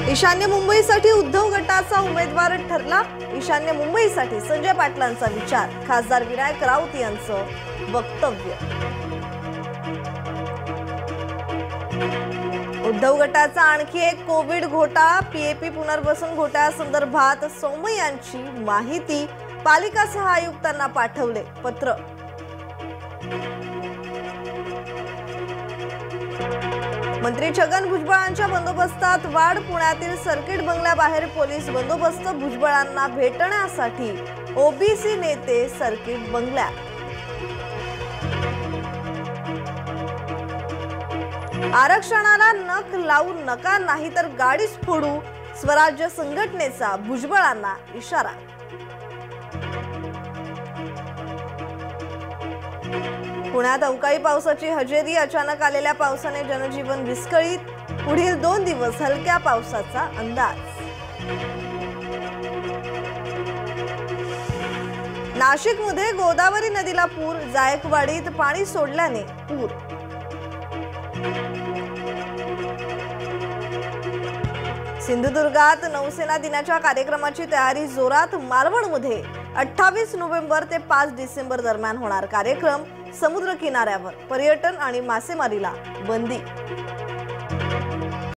ईशान्य मुंबईसाठी उद्धव गटाचा उमेदवार ठरला। ईशान्य मुंबईसाठी संजय पाटलांचा विचार, खासदार विनायक राऊत यांचं वक्तव्य। उद्धव गटाचा आणखी एक कोविड घोटाळा, पीएपी पुनर्वसन घोटाळ्यासंदर्भात सौम्य यांची माहिती पालिका सहायुक्तांना पाठवले पत्र। मंत्री छगन भुजबळांच्या बंदोबस्तात वाढ, पुण्यातील सर्किट बंगल्याबाहेर पोलीस बंदोबस्त, भुजबळांना भेटण्यासाठी ओबीसी नेते सर्किट बंगल्यात। आरक्षणाला नख लावू नका, नाहीतर गाडीच फोडू, स्वराज्य संघटनेचा भुजबळांना इशारा। पुण्यात अवकाळी पावसाची हजेरी, अचानक आलेल्या पावसाने जनजीवन विस्कळीत, पुढील 2 दिवस हलक्या पावसाचा अंदाज। नाशिकमध्ये गोदावरी नदीला पूर, जायकवाडीत पाणी सोडल्याने पूर। सिंधुदुर्गात नौसेना दिनाच्या कार्यक्रमाची तयारी जोरात, मालवणमध्ये 28 नोव्हेंबर ते 5 डिसेंबर दरम्यान होणार कार्यक्रम। समुद्र किनाऱ्यावर पर्यटन आणि मासेमारीला बंदी।